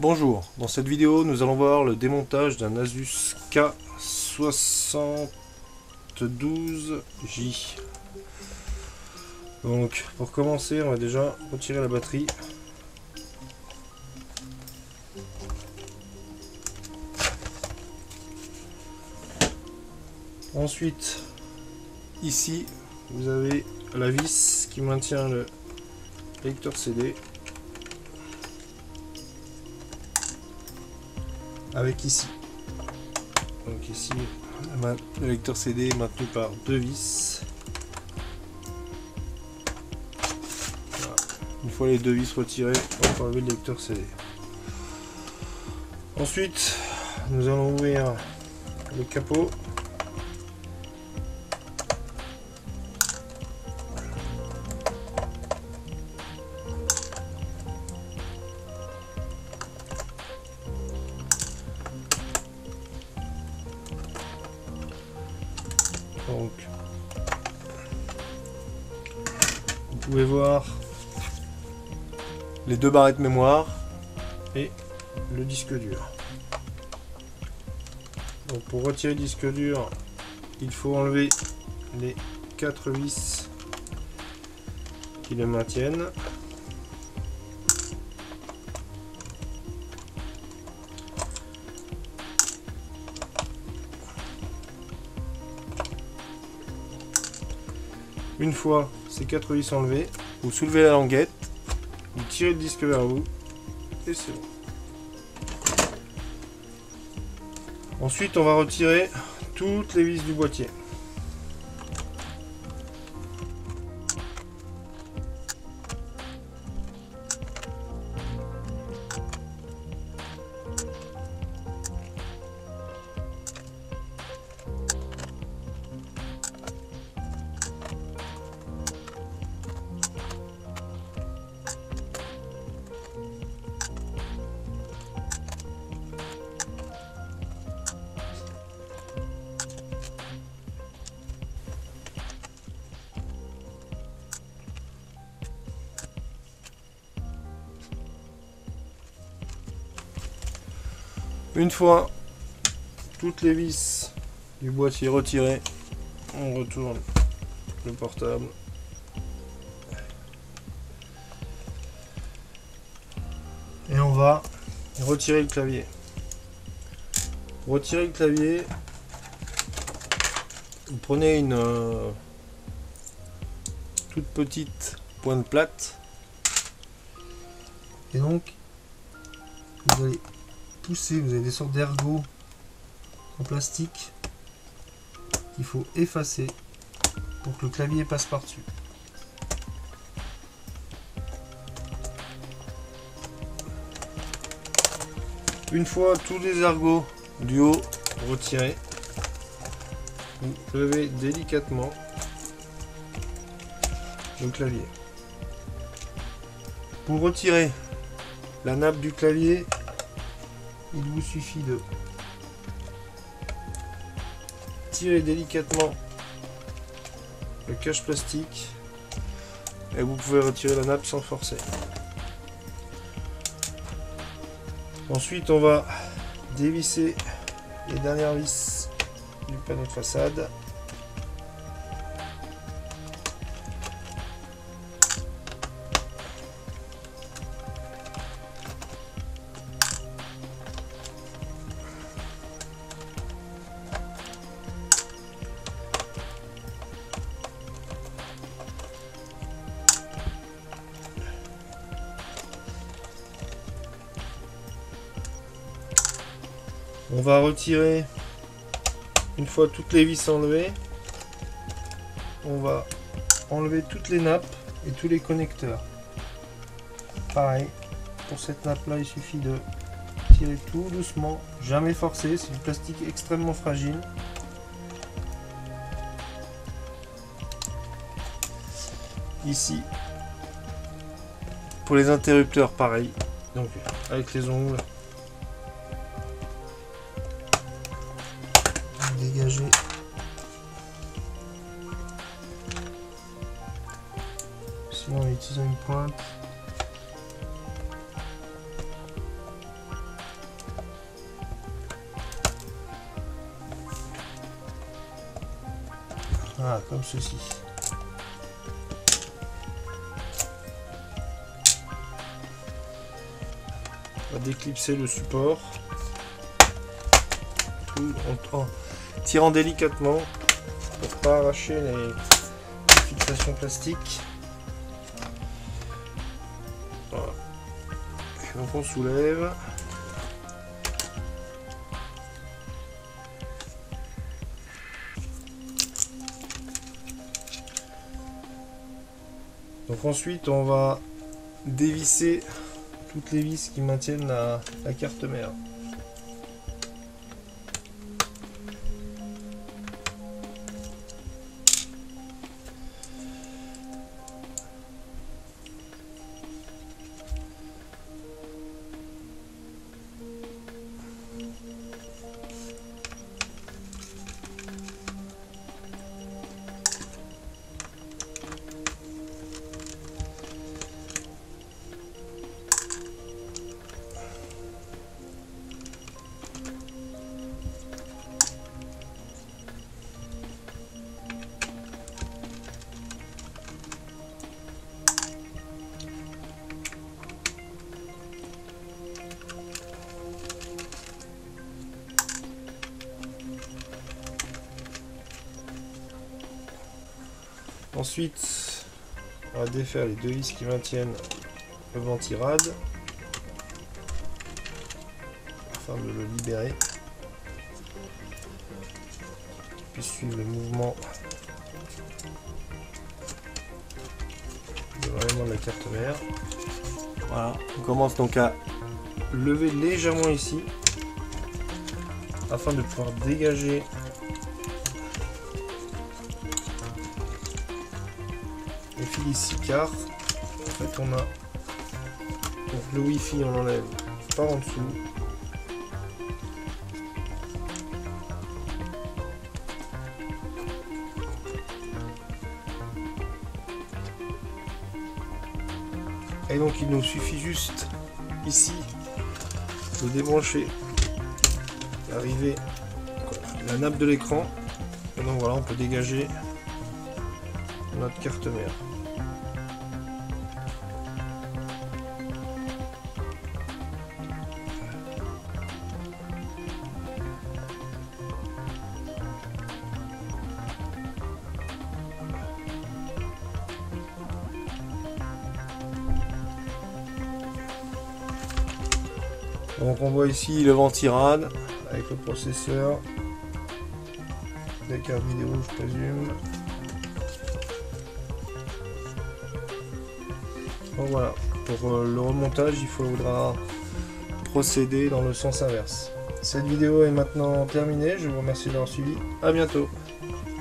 Bonjour, dans cette vidéo nous allons voir le démontage d'un Asus K72J. Donc pour commencer on va déjà retirer la batterie. Ensuite ici vous avez la vis qui maintient le lecteur CD. Avec ici, donc ici le lecteur CD est maintenu par deux vis. Voilà. Une fois les deux vis retirées, on peut enlever le lecteur CD. Ensuite nous allons ouvrir le capot. Donc, vous pouvez voir les deux barrettes mémoire et le disque dur. Donc pour retirer le disque dur, il faut enlever les 4 vis qui le maintiennent. Une fois ces 4 vis enlevées, vous soulevez la languette, vous tirez le disque vers vous et c'est bon. Ensuite on va retirer toutes les vis du boîtier. Une fois toutes les vis du boîtier retirées, on retourne le portable. Et on va retirer le clavier. Pour retirer le clavier, vous prenez une toute petite pointe plate. Et donc, vous allez pousser, vous avez des sortes d'ergots en plastique qu'il faut effacer pour que le clavier passe par-dessus. Une fois tous les ergots du haut retirés, vous levez délicatement le clavier. Pour retirer la nappe du clavier, il vous suffit de tirer délicatement le cache plastique et vous pouvez retirer la nappe sans forcer. Ensuite on va dévisser les dernières vis du panneau de façade. On va retirer, une fois toutes les vis enlevées, on va enlever toutes les nappes et tous les connecteurs. Pareil, pour cette nappe là il suffit de tirer tout doucement, jamais forcer, c'est du plastique extrêmement fragile. Ici, pour les interrupteurs pareil, donc avec les ongles. Dégager sinon en utilisant une pointe. Voilà, comme ceci. On va déclipser le support. Tout en tirant délicatement pour pas arracher les fixations plastiques. Voilà. Donc on soulève. Donc ensuite on va dévisser toutes les vis qui maintiennent la carte mère. Ensuite, on va défaire les deux vis qui maintiennent le ventirad afin de le libérer, puis suivre le mouvement de l'enlèvement de la carte mère. Voilà, on commence donc à lever légèrement ici afin de pouvoir dégager les fils ici, car en fait on a donc le wifi, on l'enlève par en dessous. Et donc il nous suffit juste ici de débrancher l'arrivée, la nappe de l'écran, et donc voilà, on peut dégager notre carte mère. Donc on voit ici le ventirad avec le processeur, des cartes vidéo je présume. Donc voilà, pour le remontage il faudra procéder dans le sens inverse. Cette vidéo est maintenant terminée, je vous remercie d'avoir suivi, à bientôt.